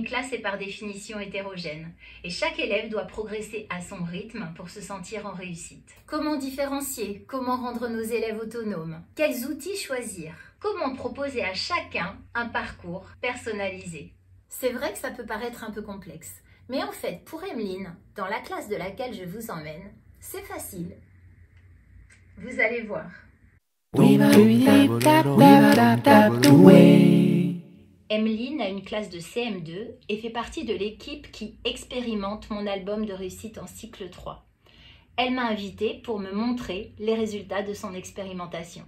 classe est par définition hétérogène et chaque élève doit progresser à son rythme pour se sentir en réussite. Comment différencier? Comment rendre nos élèves autonomes? Quels outils choisir? Comment proposer à chacun un parcours personnalisé? C'est vrai que ça peut paraître un peu complexe, mais en fait, pour Emeline, dans la classe de laquelle je vous emmène, c'est facile. Vous allez voir. Emeline a une classe de CM2 et fait partie de l'équipe qui expérimente mon album de réussite en cycle 3. Elle m'a invitée pour me montrer les résultats de son expérimentation.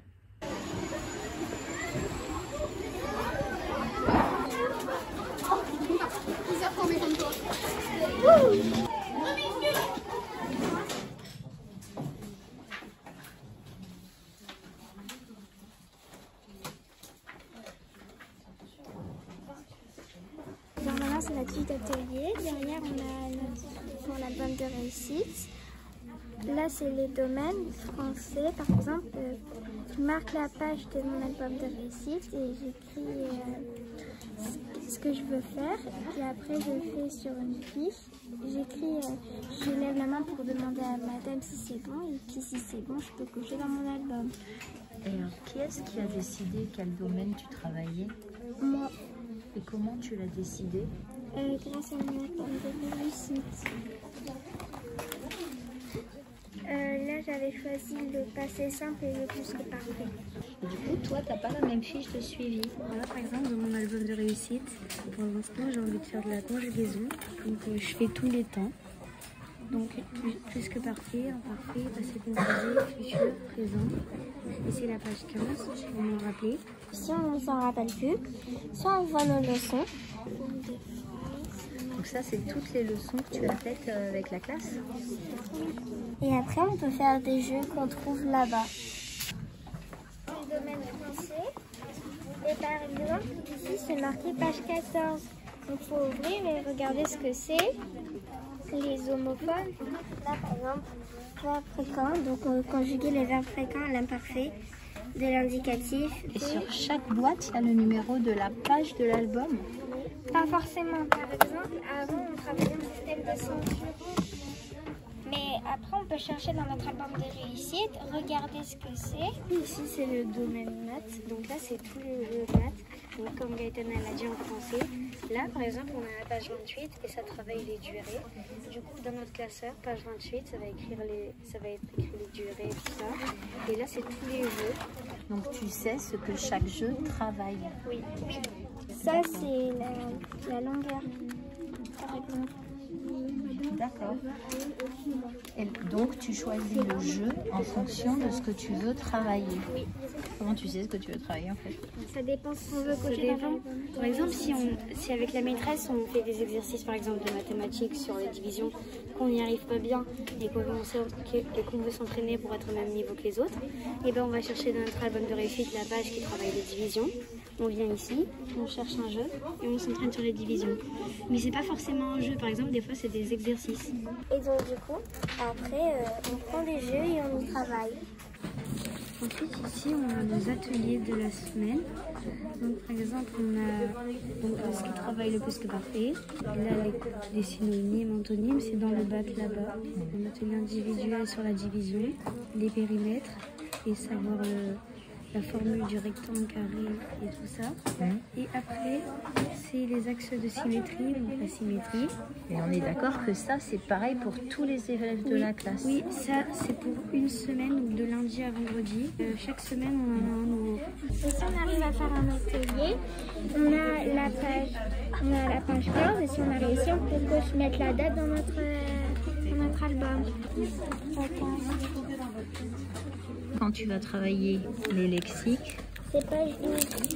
Maintenant, c'est notre suite atelier. Derrière, on a notre album de réussite. Là, c'est les domaines français. Par exemple, je marque la page de mon album de réussite et j'écris ce que je veux faire. Et après, je fais sur une fiche. J'écris, je lève la main pour demander à madame si c'est bon. Et puis, si c'est bon, je peux cocher dans mon album. Et alors, qui est-ce qui a décidé quel domaine tu travaillais? Moi. Et comment tu l'as décidé? Grâce à mon album de réussite. Là, j'avais choisi le passé simple et le plus que parfait. Et du coup, toi, tu n'as pas la même fiche de suivi. Voilà, par exemple, dans mon album de réussite, pour l'instant, j'ai envie de faire de la conjugaison. Donc, je fais tous les temps. Donc, plus que parfait, imparfait, passé composé, futur, présent. Et c'est la page 15, pour m'en rappeler. Si on ne s'en rappelle plus, soit on voit nos leçons. Donc ça, c'est toutes les leçons que tu as faites avec la classe? Et après, on peut faire des jeux qu'on trouve là-bas. Le domaine français. Et par exemple, ici, c'est marqué page 14. Donc, il faut ouvrir et regarder ce que c'est. Les homophones. Là, par exemple, verbe fréquent. Donc, conjuguer les verbes fréquents à l'imparfait de l'indicatif. Et sur chaque boîte, il y a le numéro de la page de l'album? Pas forcément. Par exemple, avant, on travaillait en système de censure. Mais après, on peut chercher dans notre album de réussite, regarder ce que c'est. Ici, c'est le domaine maths. Donc là, c'est tous les jeux de maths. Donc, comme Gaëtane l'a dit en français. Là, par exemple, on a la page 28 et ça travaille les durées. Du coup, dans notre classeur, page 28, ça va être écrire les durées et tout ça. Et là, c'est tous les jeux. Donc, tu sais ce que chaque jeu travaille? Oui. Ça, c'est la longueur, par exemple. D'accord. Et donc, tu choisis le jeu en fonction de ce que tu veux travailler. Oui. Comment tu sais ce que tu veux travailler en fait? Ça dépend ce qu'on veut cocher. Par exemple, si avec la maîtresse, on fait des exercices, par exemple, de mathématiques sur les divisions, qu'on n'y arrive pas bien et qu'on veut s'entraîner pour être au même niveau que les autres, et ben on va chercher dans notre album de réussite la page qui travaille les divisions. On vient ici, on cherche un jeu et on s'entraîne sur les divisions. Mais c'est pas forcément un jeu, par exemple, des fois c'est des exercices. Et donc du coup, après, on prend des jeux et on y travaille. Ensuite, ici, on a nos ateliers de la semaine. Donc, par exemple, on a ce qui travaille le plus que parfait. Là, les synonymes, antonymes, c'est dans le bac là-bas. Un atelier individuel sur la division, les périmètres et savoir la formule du rectangle, carré et tout ça. Et après, c'est les axes de symétrie, donc la symétrie. Et on est d'accord que ça, c'est pareil pour tous les élèves de la classe? Oui, ça, c'est pour une semaine, donc de lundi à vendredi. Chaque semaine, on en a un nouveau. Et si on arrive à faire un atelier, on a la page 15 et si on a réussi, on peut mettre la date dans notre album. Quand tu vas travailler les lexiques, C'est page 12.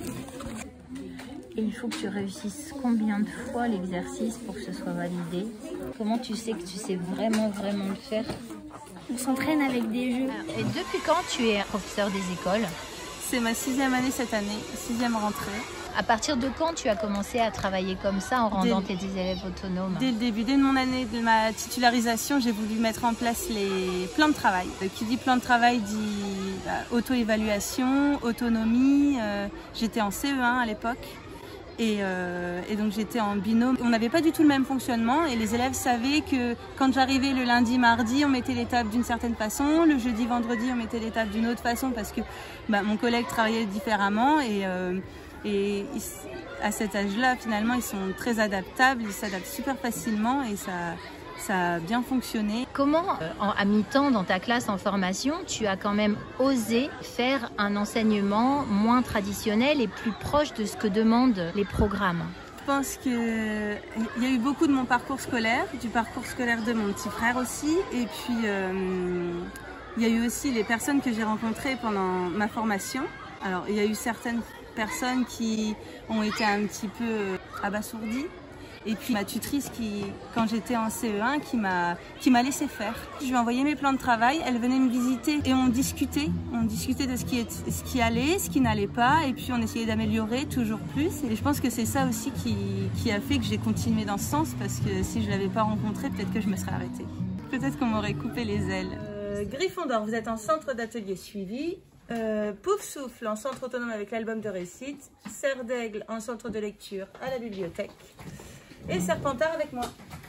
et il faut que tu réussisses combien de fois l'exercice pour que ce soit validé? Comment tu sais que tu sais vraiment le faire? On s'entraîne avec des jeux. Et depuis quand tu es professeur des écoles? C'est ma 6e année cette année, 6e rentrée. À partir de quand tu as commencé à travailler comme ça en rendant tes élèves autonomes? Dès le début, dès mon année de ma titularisation, j'ai voulu mettre en place les plans de travail. Qui dit plan de travail dit auto-évaluation, autonomie. J'étais en CE1 à l'époque. Et donc j'étais en binôme. On n'avait pas du tout le même fonctionnement et les élèves savaient que quand j'arrivais le lundi, mardi, on mettait les tables d'une certaine façon. Le jeudi, vendredi, on mettait les tables d'une autre façon parce que mon collègue travaillait différemment et à cet âge-là, finalement, ils sont très adaptables, ils s'adaptent super facilement et ça a bien fonctionné. Comment, à mi-temps dans ta classe en formation, tu as quand même osé faire un enseignement moins traditionnel et plus proche de ce que demandent les programmes? Je pense qu'il y a eu beaucoup de mon parcours scolaire, du parcours scolaire de mon petit frère aussi, et puis il y a eu aussi les personnes que j'ai rencontrées pendant ma formation. Alors il y a eu certaines personnes qui ont été un petit peu abasourdies. Et puis ma tutrice quand j'étais en CE1, qui m'a laissé faire. Je lui ai envoyé mes plans de travail, elle venait me visiter et on discutait de ce qui allait, ce qui n'allait pas, et puis on essayait d'améliorer toujours plus. Et je pense que c'est ça aussi qui a fait que j'ai continué dans ce sens, parce que si je ne l'avais pas rencontré, peut-être que je me serais arrêtée. Peut-être qu'on m'aurait coupé les ailes. Gryffondor, vous êtes en centre d'atelier suivi. Poufsouffle en centre autonome avec l'album de réussite. Serre d'Aigle en centre de lecture à la bibliothèque. Et Serpentard avec moi.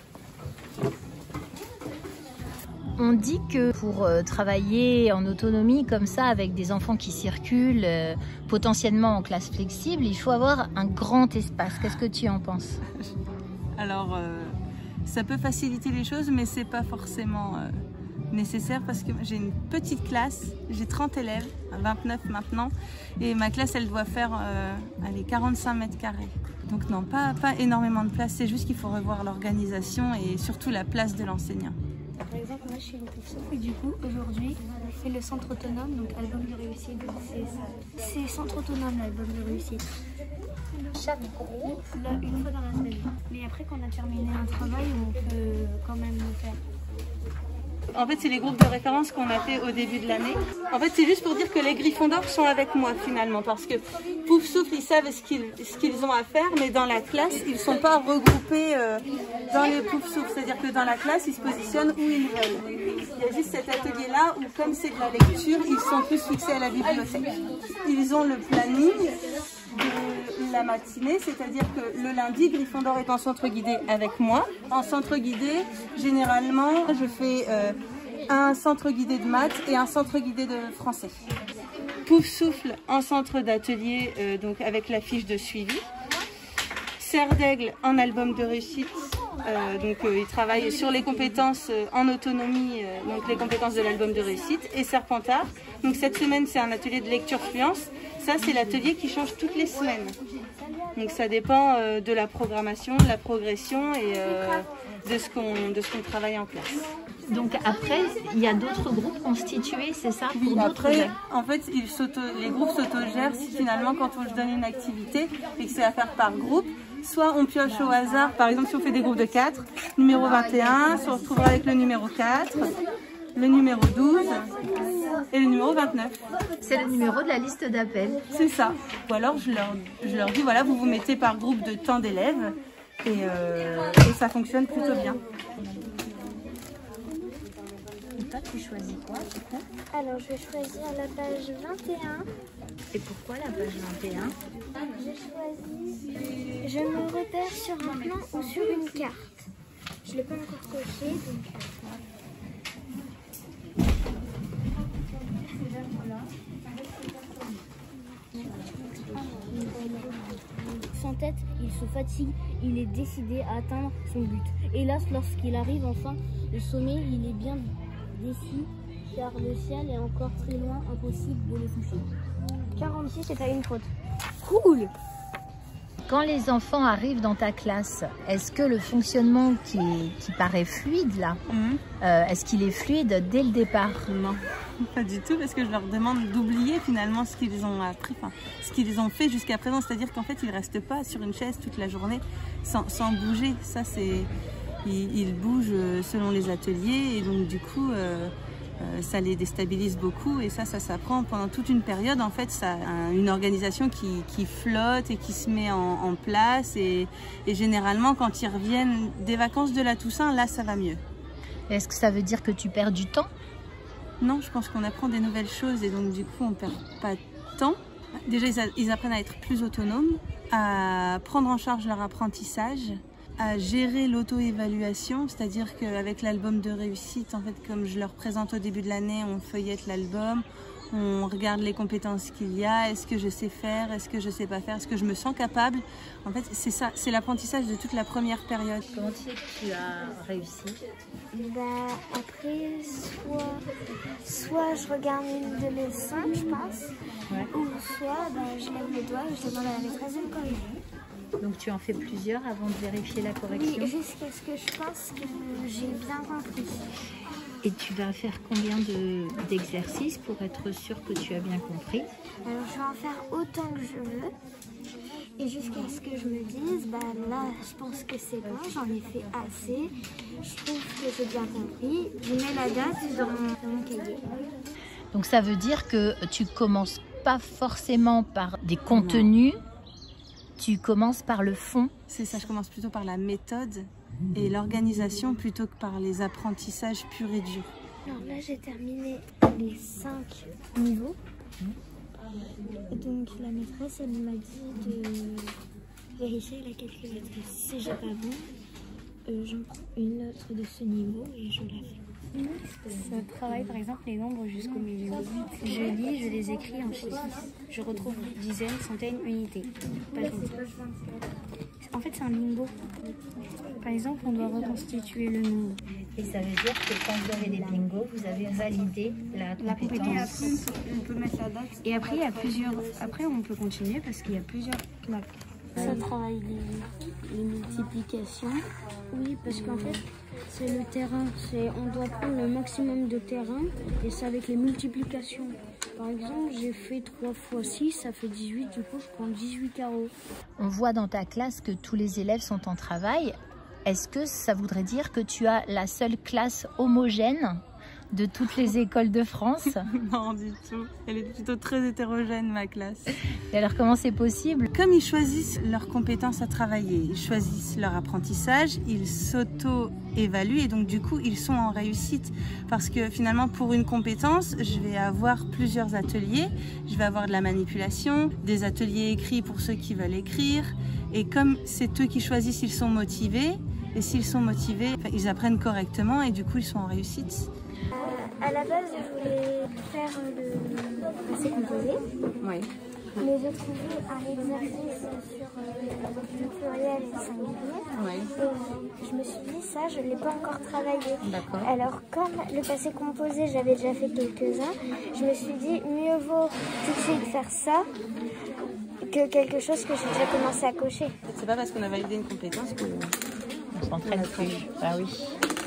On dit que pour travailler en autonomie comme ça avec des enfants qui circulent potentiellement en classe flexible, il faut avoir un grand espace. Qu'est-ce que tu en penses? Alors, ça peut faciliter les choses, mais c'est pas forcément nécessaire parce que j'ai une petite classe, j'ai 30 élèves, 29 maintenant, et ma classe elle doit faire 45 mètres carrés. Donc non, pas énormément de place, c'est juste qu'il faut revoir l'organisation et surtout la place de l'enseignant. Par exemple, moi je suis une Poufsouffle et du coup aujourd'hui je fais le centre autonome, donc album de réussite, c'est centre autonome l'album de réussite. Chaque groupe, là, une fois dans la semaine. Mais après qu'on a terminé un travail, on peut quand même le faire. En fait, c'est les groupes de référence qu'on a fait au début de l'année. En fait, c'est juste pour dire que les Gryffondors sont avec moi finalement, parce que Poufsouffle, ils savent ce qu'ils ont à faire, mais dans la classe, ils ne sont pas regroupés dans les Poufsouffle. C'est-à-dire que dans la classe, ils se positionnent où ils veulent. Il y a juste cet atelier-là où, comme c'est de la lecture, ils sont plus fixés à la bibliothèque. Ils ont le planning de la matinée, c'est-à-dire que le lundi, Gryffondor est en centre guidé avec moi. En centre guidé, généralement, je fais un centre guidé de maths et un centre guidé de français. Poufsouffle en centre d'atelier, donc avec la fiche de suivi. Serre d'Aigle en album de réussite, donc il travaille sur les compétences en autonomie, donc les compétences de l'album de réussite. Et Serpentard, donc cette semaine c'est un atelier de lecture fluence. Ça c'est l'atelier qui change toutes les semaines. Donc ça dépend de la programmation, de la progression et de ce qu'on travaille en classe. Donc après, il y a d'autres groupes constitués, c'est ça? Oui, après, en fait, les groupes s'autogèrent si finalement quand on se donne une activité et que c'est à faire par groupe, soit on pioche au hasard, par exemple si on fait des groupes de 4, numéro 21, se retrouvera avec le numéro 4, le numéro 12 et le numéro 29. C'est le numéro de la liste d'appel. C'est ça. Ou alors je leur dis, voilà, vous vous mettez par groupe de tant d'élèves et ça fonctionne plutôt bien. Et toi, tu choisis quoi du coup? Alors, je vais choisir la page 21. Et pourquoi la page 21? J'ai choisi... Je me repère sur un plan ou sur une carte. Je ne l'ai pas encore coché, donc... Sans tête, il se fatigue, il est décidé à atteindre son but. Hélas, lorsqu'il arrive enfin au sommet, il est bien déçu car le ciel est encore très loin, impossible de le toucher. 46, c'est à une faute. Cool! Quand les enfants arrivent dans ta classe, est-ce que le fonctionnement qui paraît fluide là, est-ce qu'il est fluide dès le départ? Non, pas du tout, parce que je leur demande d'oublier finalement ce qu'ils ont appris, enfin, ce qu'ils ont fait jusqu'à présent. C'est-à-dire qu'en fait, ils ne restent pas sur une chaise toute la journée sans bouger. Ça, ils bougent selon les ateliers et donc du coup, ça les déstabilise beaucoup et ça s'apprend pendant toute une période. En fait, ça a une organisation qui flotte et qui se met en place et généralement, quand ils reviennent des vacances de la Toussaint, là, ça va mieux. Est-ce que ça veut dire que tu perds du temps? Non, je pense qu'on apprend des nouvelles choses et donc du coup, on ne perd pas de temps. Déjà, ils apprennent à être plus autonomes, à prendre en charge leur apprentissage, à gérer l'auto-évaluation, c'est-à-dire qu'avec l'album de réussite, en fait, comme je leur présente au début de l'année, on feuillette l'album, on regarde les compétences qu'il y a, est-ce que je sais faire, est-ce que je sais pas faire, est-ce que je me sens capable. En fait, c'est ça, c'est l'apprentissage de toute la première période. Comment tu sais que tu as réussi? Bah, après, soit je regarde une de mes leçons, je pense, ou soit bah, je lève les doigts et je demande à la maîtresse de me corriger. Donc tu en fais plusieurs avant de vérifier la correction? Oui, jusqu'à ce que je pense que j'ai bien compris. Et tu vas faire combien d'exercices pour être sûr que tu as bien compris? Alors je vais en faire autant que je veux. Et jusqu'à ce que je me dise, bah là je pense que c'est bon, j'en ai fait assez. Je trouve que j'ai bien compris. Je mets la date dans mon cahier. Donc ça veut dire que tu commences pas forcément par des contenus, tu commences par le fond. C'est ça, je commence plutôt par la méthode et l'organisation plutôt que par les apprentissages purs et durs. Alors là j'ai terminé les 5 niveaux. Donc la maîtresse elle m'a dit de vérifier la calculatrice. Si j'ai pas bon, j'en prends une autre de ce niveau et je la fais. Je travaille par exemple les nombres jusqu'au milieu. Je lis, je les écris en chiffres. Je retrouve dizaines, centaines, unités. Page 27. En fait, c'est un limbo. Par exemple, on doit reconstituer le nombre. Et ça veut dire que quand vous avez des bingos, vous avez validé la compétence. On peut mettre la date. Et après, il y a plusieurs. Après, on peut continuer parce qu'il y a plusieurs claques. Ça travaille les multiplications. Oui, parce qu'en fait, c'est le terrain. On doit prendre le maximum de terrain et c'est avec les multiplications. Par exemple, j'ai fait 3 x 6, ça fait 18. Du coup, je prends 18 carreaux. On voit dans ta classe que tous les élèves sont en travail. Est-ce que ça voudrait dire que tu as la seule classe homogène de toutes les écoles de France? Non, du tout. Elle est plutôt très hétérogène, ma classe. Et alors, comment c'est possible? Comme ils choisissent leurs compétences à travailler, ils choisissent leur apprentissage, ils s'auto-évaluent et donc du coup, ils sont en réussite. Parce que finalement, pour une compétence, je vais avoir plusieurs ateliers. Je vais avoir de la manipulation, des ateliers écrits pour ceux qui veulent écrire. Et comme c'est eux qui choisissent, ils sont motivés. Et s'ils sont motivés, ils apprennent correctement et du coup, ils sont en réussite. À la base, je voulais faire le passé composé. Oui. Mais j'ai trouvé un exercice sur le pluriel et le singulier. Oui. Et je me suis dit, ça, je ne l'ai pas encore travaillé. D'accord. Alors, comme le passé composé, j'avais déjà fait quelques-uns, je me suis dit, mieux vaut tout de suite faire ça que quelque chose que j'ai déjà commencé à cocher. C'est pas parce qu'on a validé une compétence que On s'entraîne plus. Ah oui.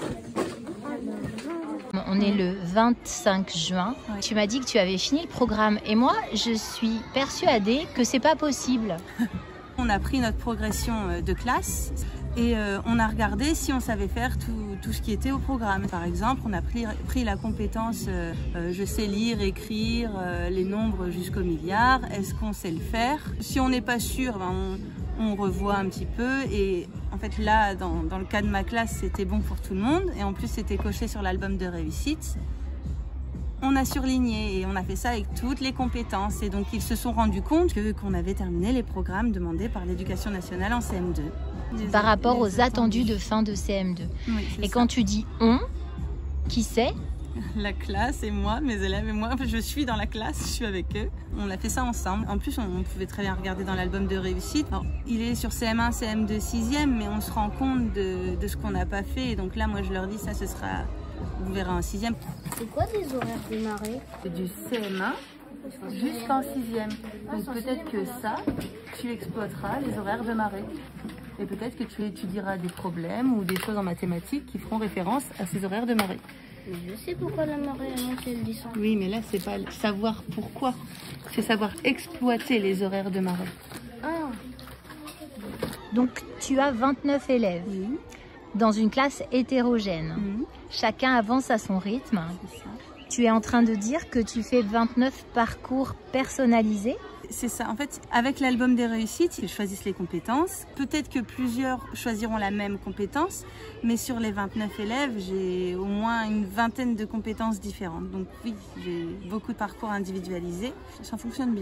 On est le 25 juin. Ouais. Tu m'as dit que tu avais fini le programme. Et moi, je suis persuadée que c'est pas possible. on a pris notre progression de classe et on a regardé si on savait faire tout ce qui était au programme. Par exemple, on a pris la compétence je sais lire, écrire, les nombres jusqu'au milliard. Est-ce qu'on sait le faire? Si on n'est pas sûr, ben, on revoit un petit peu. Et en fait là, dans le cas de ma classe, c'était bon pour tout le monde. Et en plus, c'était coché sur l'album de réussite. On a surligné et on a fait ça avec toutes les compétences. Et donc, ils se sont rendus compte qu'on avait terminé les programmes demandés par l'Éducation nationale en CM2. Par rapport aux attendus de fin de CM2. Oui, et quand tu dis « on », qui c'est? La classe et moi, mes élèves et moi. Je suis dans la classe, je suis avec eux. On a fait ça ensemble. En plus, on pouvait très bien regarder dans l'album de réussite. Alors, il est sur CM1, CM2, 6e, mais on se rend compte de ce qu'on n'a pas fait. Et donc là, moi, je leur dis, ça, ce sera... Vous verrez en 6e. C'est quoi des horaires démarrés? C'est du CM1 jusqu'en 6e. Donc peut-être que ça, tu exploiteras les horaires de marée. Et peut-être que tu étudieras des problèmes ou des choses en mathématiques qui feront référence à ces horaires de marée. Mais je sais pourquoi la marée a monté le descend. Oui, mais là, c'est pas savoir pourquoi. C'est savoir exploiter les horaires de marée. Ah. Donc tu as 29 élèves dans une classe hétérogène. Chacun avance à son rythme. Tu es en train de dire que tu fais 29 parcours personnalisés? C'est ça. En fait, avec l'album des réussites, ils choisissent les compétences. Peut-être que plusieurs choisiront la même compétence, mais sur les 29 élèves, j'ai au moins une vingtaine de compétences différentes. Donc oui, j'ai beaucoup de parcours individualisés. Ça fonctionne bien.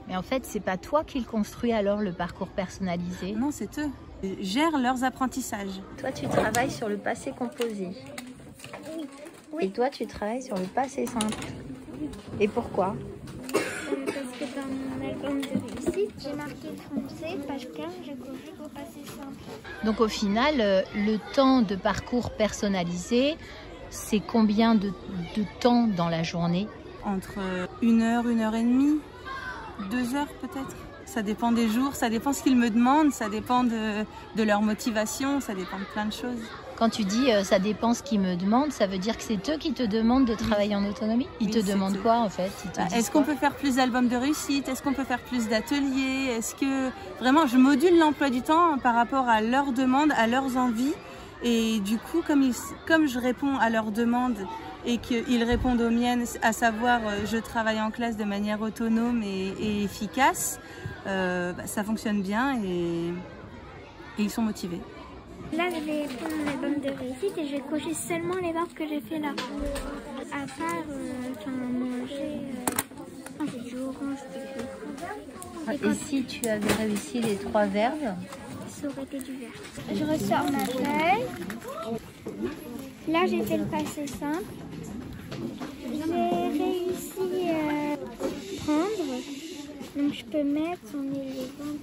Mais en fait, c'est pas toi qui le construis alors, le parcours personnalisé? Non, c'est eux. Ils gèrent leurs apprentissages. Toi, tu travailles sur le passé composé. Oui. Et toi, tu travailles sur le passé simple. Et pourquoi? Parce que dans mon album de réussite, j'ai marqué français, page 15, je corrige au passé simple. Donc au final, le temps de parcours personnalisé, c'est combien de temps dans la journée? Entre 1 heure, 1 heure et demie, 2 heures peut-être. Ça dépend des jours, ça dépend ce qu'ils me demandent, ça dépend de leur motivation, ça dépend de plein de choses. Quand tu dis ça dépend ce qu'ils me demandent, ça veut dire que c'est eux qui te demandent de travailler en autonomie? Ils te demandent quoi en fait? Est-ce qu'on peut faire plus d'albums de réussite? Est-ce qu'on peut faire plus d'ateliers? Est-ce que vraiment je module l'emploi du temps par rapport à leurs demandes, à leurs envies? Et du coup, comme je réponds à leurs demandes et qu'ils répondent aux miennes, à savoir je travaille en classe de manière autonome et efficace, ça fonctionne bien et ils sont motivés. Là, je vais prendre mon album de réussite et je vais cocher seulement les verbes que j'ai fait là. À part manger, j'ai du orange, Et si tu avais réussi les 3 verbes? ça aurait été du vert. Je ressors ma feuille. Là, j'ai fait le passé simple. J'ai réussi à prendre. Donc, je peux mettre en élevant.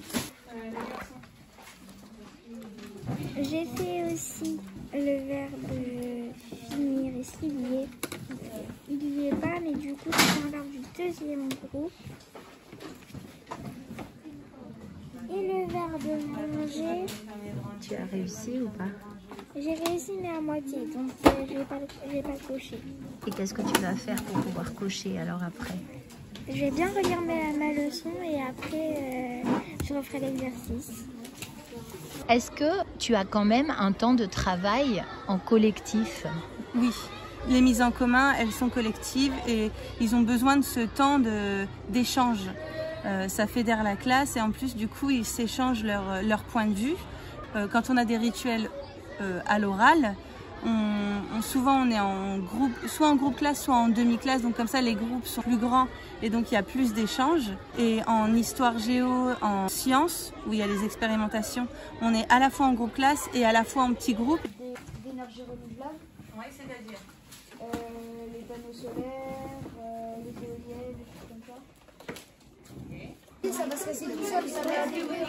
J'ai fait aussi le verbe finir et s'il y est. Il n'y est pas, mais du coup, c'est un verbe du 2e groupe. Et le verbe manger. Tu as réussi ou pas? J'ai réussi, mais à moitié, donc je vais pas cocher. Et qu'est-ce que tu vas faire pour pouvoir cocher alors après? Je vais bien relire ma leçon et après, je referai l'exercice. Est-ce que tu as quand même un temps de travail en collectif? Oui, les mises en commun, elles sont collectives et ils ont besoin de ce temps d'échange. Ça fédère la classe et en plus, du coup, ils s'échangent leur point de vue. Quand on a des rituels à l'oral, souvent on est en groupe, soit en groupe classe, soit en demi-classe. Donc comme ça, les groupes sont plus grands et donc il y a plus d'échanges. Et en histoire géo, en sciences, où il y a les expérimentations, on est à la fois en groupe classe et à la fois en petits groupes. D'énergie renouvelable. Oui, c'est-à-dire Les panneaux solaires, les éoliennes, des choses comme ça. Ça va se casser tout seul, ça va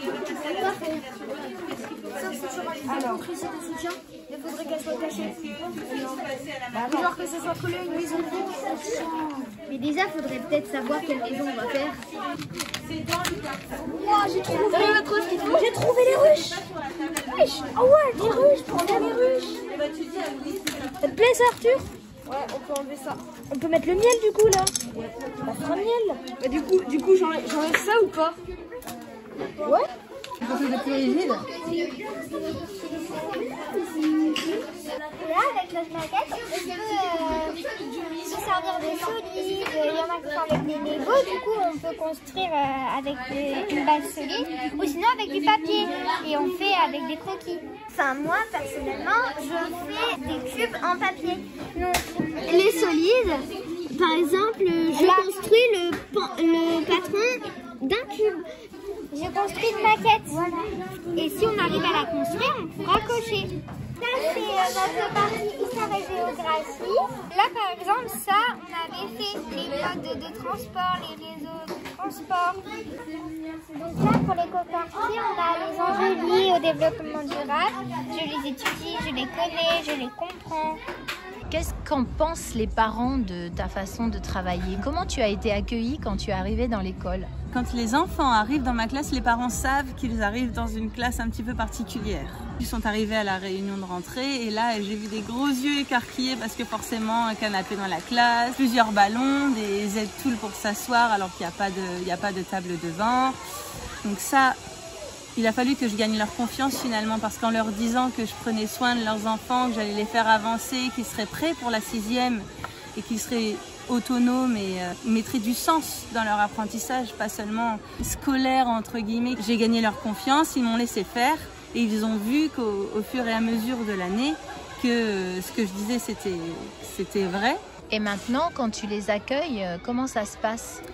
alors, matrice de soutien, il faudrait qu'elle soit cachée. Genre que ce soit collé à une maison. Mais déjà, il faudrait peut-être savoir quelle maison on va faire. Moi, j'ai trouvé les ruches. Wesh. Ah ouais, les ruches, prends bien les ruches. Ça te plaît ça, Arthur? Ouais, on peut enlever ça. On peut mettre le miel du coup là. Bah, c'est un miel. Bah, du coup j'enlève ça ou pas? Ouais. Là, avec notre maquette, on peut se servir de solides. Il y en a qui font avec des Legos, du coup on peut construire avec une base solide ou sinon avec du papier et on fait avec des croquis. Enfin moi personnellement je fais des cubes en papier. Donc les solides, par exemple je construis le patron d'un cube. Je construis une maquette. Voilà. Et si on arrive à la construire, on pourra cocher. Ça, c'est notre partie histoire et géographie. Là, par exemple, ça, on avait fait les modes de transport, les réseaux de transport. Donc là, pour l'éco-quartier, on a les enjeux liés au développement durable. Je les étudie, je les connais, je les comprends. Qu'est-ce qu'en pensent les parents de ta façon de travailler? Comment tu as été accueillie quand tu es arrivée dans l'école? Quand les enfants arrivent dans ma classe, les parents savent qu'ils arrivent dans une classe un petit peu particulière. Ils sont arrivés à la réunion de rentrée et là j'ai vu des gros yeux écarquillés parce que forcément un canapé dans la classe, plusieurs ballons, des aides-toules pour s'asseoir alors qu'il n'y a pas de table devant. Donc ça, il a fallu que je gagne leur confiance finalement parce qu'en leur disant que je prenais soin de leurs enfants, que j'allais les faire avancer, qu'ils seraient prêts pour la 6e et qu'ils seraient autonomes et mettraient du sens dans leur apprentissage, pas seulement scolaire entre guillemets. J'ai gagné leur confiance, ils m'ont laissé faire et ils ont vu qu'au fur et à mesure de l'année que ce que je disais c'était vrai. Et maintenant, quand tu les accueilles, comment ça se passe?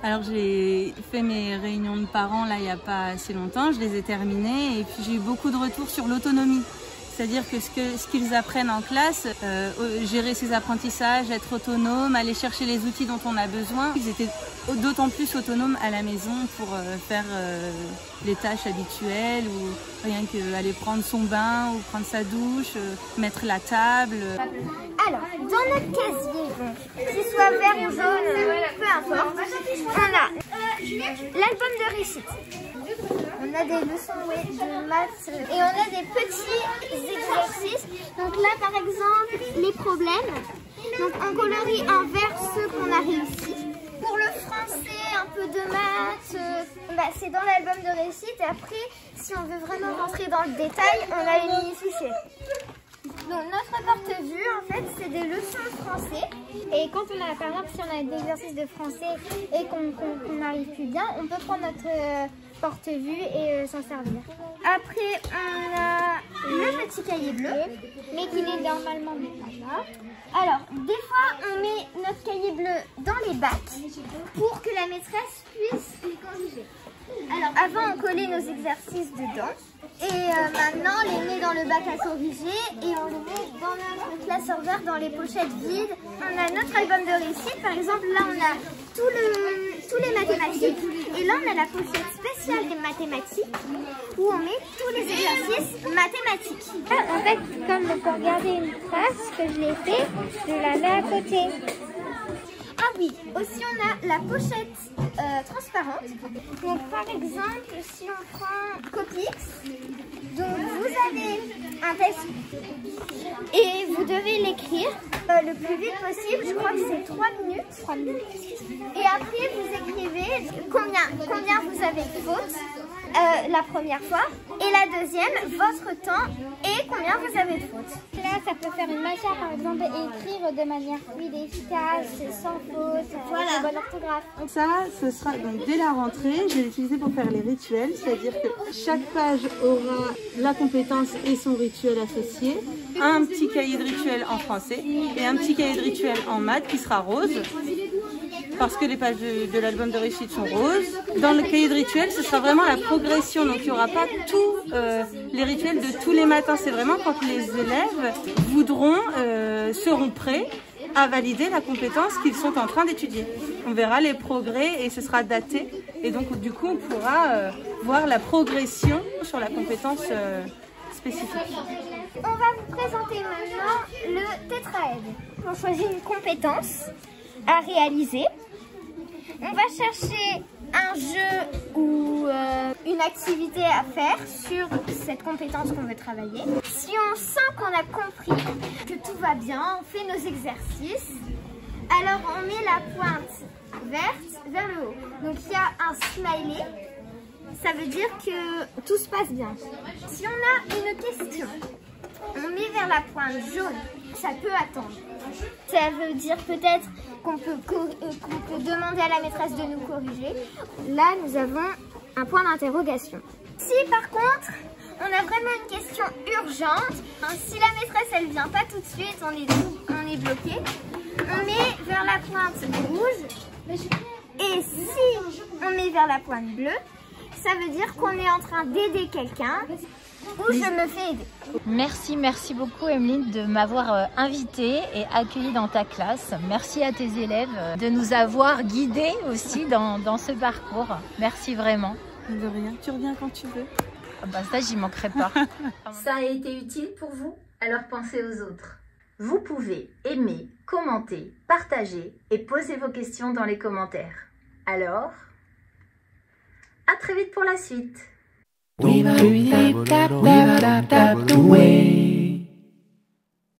Alors j'ai fait mes réunions de parents là il n'y a pas assez longtemps, je les ai terminées et puis j'ai eu beaucoup de retours sur l'autonomie. C'est-à-dire que ce qu'ils apprennent en classe, gérer ses apprentissages, être autonome, aller chercher les outils dont on a besoin. Ils étaient d'autant plus autonomes à la maison pour faire les tâches habituelles ou rien qu'aller prendre son bain ou prendre sa douche, mettre la table. Alors, dans notre casier, qu'il soit vert ou jaune, peu importe, on a l'album de réussite. On a des leçons de maths et on a des petits exercices. Donc là, par exemple, les problèmes. Donc on colorie en vert ceux qu'on a réussi. Pour le français, un peu de maths, c'est dans l'album de réussite. Et après, si on veut vraiment rentrer dans le détail, on a les mini-fichiers. Donc notre porte-vue, en fait, c'est des leçons de français. Et quand on a, par exemple, si on a des exercices de français et qu'on n'arrive plus bien, on peut prendre notre porte-vue et s'en servir. Après, on a le petit cahier bleu, mais qui n'est normalement pas là. Alors, des fois, on met notre cahier bleu dans les bacs pour que la maîtresse puisse les corriger. Alors, avant, on collait nos exercices dedans. Et maintenant, on les met dans le bac à corriger et on les met dans notre classeur vert, dans les pochettes vides. On a notre album de réussite. Par exemple, là, on a tous les mathématiques. Et là, on a la pochette spéciale des mathématiques où on met tous les exercices mathématiques. En fait, comme pour regarder une trace que je l'ai fait, je la mets à côté. Ah oui, aussi on a la pochette transparente. Donc par exemple, si on prend Copix, donc vous avez un texte et vous devez l'écrire le plus vite possible. Je crois que c'est 3 minutes. 3 minutes. Et après vous écrivez combien vous avez de fautes la première fois et la deuxième, votre temps et combien vous avez de fautes. Là, ça peut faire une matière, par exemple, et écrire de manière fluide et efficace, sans faute, voilà. Bonne orthographe. Ça, ce sera donc dès la rentrée, je vais l'utiliser pour faire les rituels, c'est-à-dire que chaque page aura la compétence et son rituel associé, un petit cahier de rituels en français et un petit cahier de rituels en maths qui sera rose, parce que les pages de l'album de réussite sont roses. Dans le cahier de rituels, ce sera vraiment la progression, donc il n'y aura pas tous les rituels de tous les matins, c'est vraiment quand les élèves seront prêts à valider la compétence qu'ils sont en train d'étudier. On verra les progrès et ce sera daté. Et donc du coup, on pourra voir la progression sur la compétence spécifique. On va vous présenter maintenant le tétraède. On choisit une compétence à réaliser. On va chercher un jeu ou une activité à faire sur cette compétence qu'on veut travailler. Si on sent qu'on a compris que tout va bien, on fait nos exercices. Alors on met la pointe verte vers le haut. Donc il y a un smiley, ça veut dire que tout se passe bien. Si on a une question, on met vers la pointe jaune, ça peut attendre. Ça veut dire peut-être qu'on peut demander à la maîtresse de nous corriger. Là, nous avons un point d'interrogation. Si par contre, on a vraiment une question urgente, si la maîtresse elle vient pas tout de suite, on est bloqué, on met vers la pointe rouge. Et si on met vers la pointe bleue, ça veut dire qu'on est en train d'aider quelqu'un. Ou je me fais aider. Merci beaucoup Emeline de m'avoir invitée et accueillie dans ta classe. Merci à tes élèves de nous avoir guidés aussi dans ce parcours. Merci vraiment. De rien, tu reviens quand tu veux. Ça, j'y manquerai pas. Ça a été utile pour vous? Alors pensez aux autres. Vous pouvez aimer, commenter, partager et poser vos questions dans les commentaires. Alors, à très vite pour la suite. We ba da da da da da da